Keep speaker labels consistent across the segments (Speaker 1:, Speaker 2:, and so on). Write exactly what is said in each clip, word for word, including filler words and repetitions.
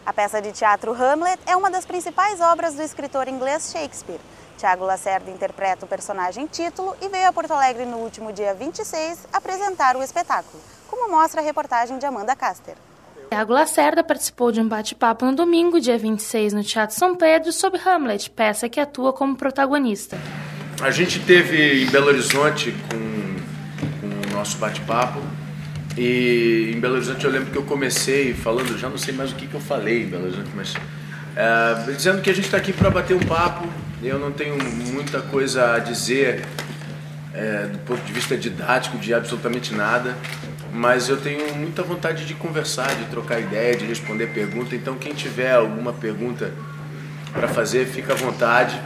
Speaker 1: A peça de teatro Hamlet é uma das principais obras do escritor inglês Shakespeare. Tiago Lacerda interpreta o personagem título e veio a Porto Alegre no último dia vinte e seis apresentar o espetáculo, como mostra a reportagem de Amanda Caster.
Speaker 2: Tiago Lacerda participou de um bate-papo no domingo, dia vinte e seis, no Teatro São Pedro, sobre Hamlet, peça que atua como protagonista.
Speaker 3: A gente teve em Belo Horizonte com, com o nosso bate-papo, e em Belo Horizonte eu lembro que eu comecei falando, já não sei mais o que, que eu falei em Belo Horizonte, mas é, dizendo que a gente está aqui para bater um papo. Eu não tenho muita coisa a dizer é, do ponto de vista didático de absolutamente nada, mas eu tenho muita vontade de conversar, de trocar ideia, de responder pergunta. Então quem tiver alguma pergunta para fazer, fica à vontade.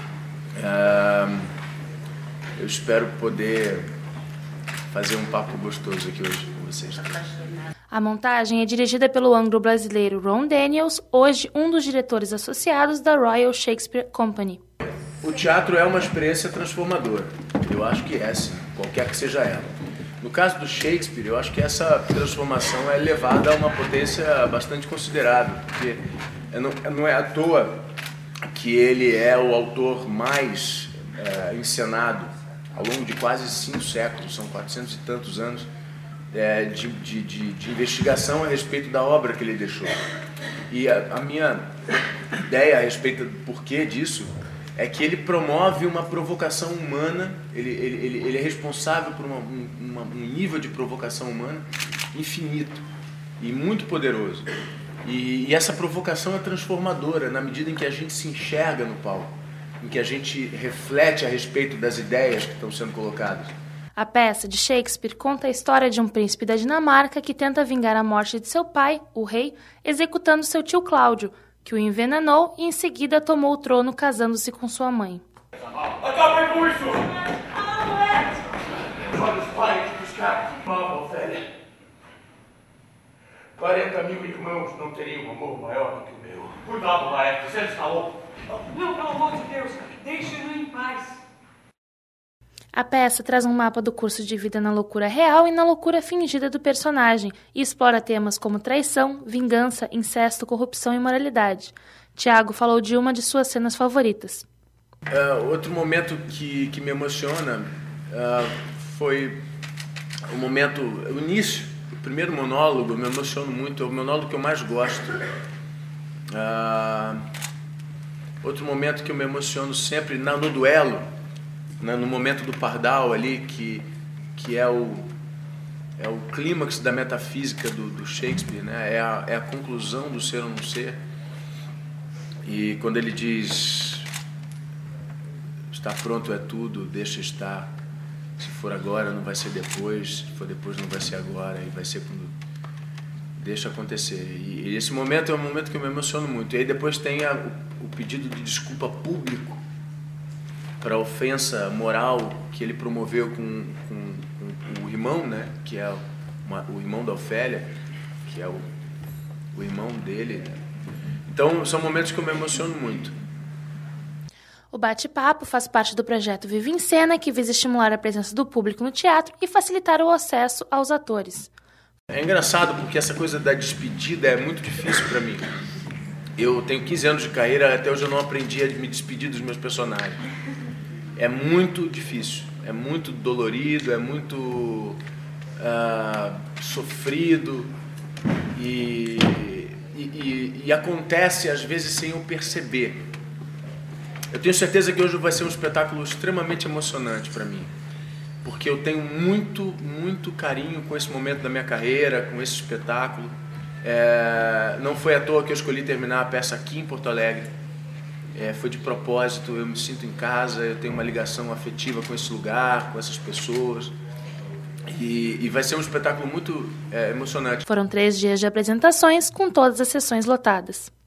Speaker 3: É, eu espero poder fazer um papo gostoso aqui hoje com vocês.
Speaker 2: A montagem é dirigida pelo anglo-brasileiro Ron Daniels, hoje um dos diretores associados da Royal Shakespeare Company.
Speaker 3: O teatro é uma experiência transformadora. Eu acho que é, sim, qualquer que seja ela. No caso do Shakespeare, eu acho que essa transformação é levada a uma potência bastante considerável, porque não, não é à toa que ele é o autor mais é, encenado ao longo de quase cinco séculos, são quatrocentos e tantos anos, é, de, de, de, de investigação a respeito da obra que ele deixou. E a, a minha ideia a respeito do porquê disso é que ele promove uma provocação humana, ele, ele, ele, ele é responsável por uma, uma, um nível de provocação humana infinito e muito poderoso. E, e essa provocação é transformadora na medida em que a gente se enxerga no palco, em que a gente reflete a respeito das ideias que estão sendo colocadas.
Speaker 2: A peça de Shakespeare conta a história de um príncipe da Dinamarca que tenta vingar a morte de seu pai, o rei, executando seu tio Cláudio, que o envenenou e em seguida tomou o trono casando-se com sua mãe.
Speaker 4: Acabem com isso! Olha os pais dos caras. Não, Ofélia. quarenta mil irmãos não teriam um amor maior do que o meu. Cuidado, Laerte, você está louco.
Speaker 5: Não, pelo amor de Deus, deixe-no em paz.
Speaker 2: A peça traz um mapa do curso de vida na loucura real e na loucura fingida do personagem e explora temas como traição, vingança, incesto, corrupção e moralidade. Tiago falou de uma de suas cenas favoritas.
Speaker 3: Uh, outro momento que, que me emociona uh, foi o momento, o início, o primeiro monólogo, me emociono muito, é o monólogo que eu mais gosto. Uh, outro momento que eu me emociono sempre na, no duelo, no momento do pardal ali, que, que é, o, é o clímax da metafísica do, do Shakespeare, né? é, a, é a conclusão do ser ou não ser. E quando ele diz, está pronto é tudo, deixa estar, se for agora não vai ser depois, se for depois não vai ser agora, e vai ser quando deixa acontecer. E, e esse momento é um momento que eu me emociono muito. E aí depois tem a, o, o pedido de desculpa público para a ofensa moral que ele promoveu com, com, com o irmão, né, que é uma, o irmão da Ofélia, que é o, o irmão dele. Né? Então, são momentos que eu me emociono muito.
Speaker 2: O bate-papo faz parte do projeto Vive em Cena, que visa estimular a presença do público no teatro e facilitar o acesso aos atores.
Speaker 3: É engraçado porque essa coisa da despedida é muito difícil para mim. Eu tenho quinze anos de carreira, até hoje eu não aprendi a me despedir dos meus personagens. É muito difícil, é muito dolorido, é muito uh, sofrido e, e, e, e acontece às vezes sem eu perceber. Eu tenho certeza que hoje vai ser um espetáculo extremamente emocionante para mim, porque eu tenho muito, muito carinho com esse momento da minha carreira, com esse espetáculo. É, não foi à toa que eu escolhi terminar a peça aqui em Porto Alegre. É, foi de propósito, eu me sinto em casa, eu tenho uma ligação afetiva com esse lugar, com essas pessoas. E, e vai ser um espetáculo muito é, emocionante.
Speaker 2: Foram três dias de apresentações com todas as sessões lotadas.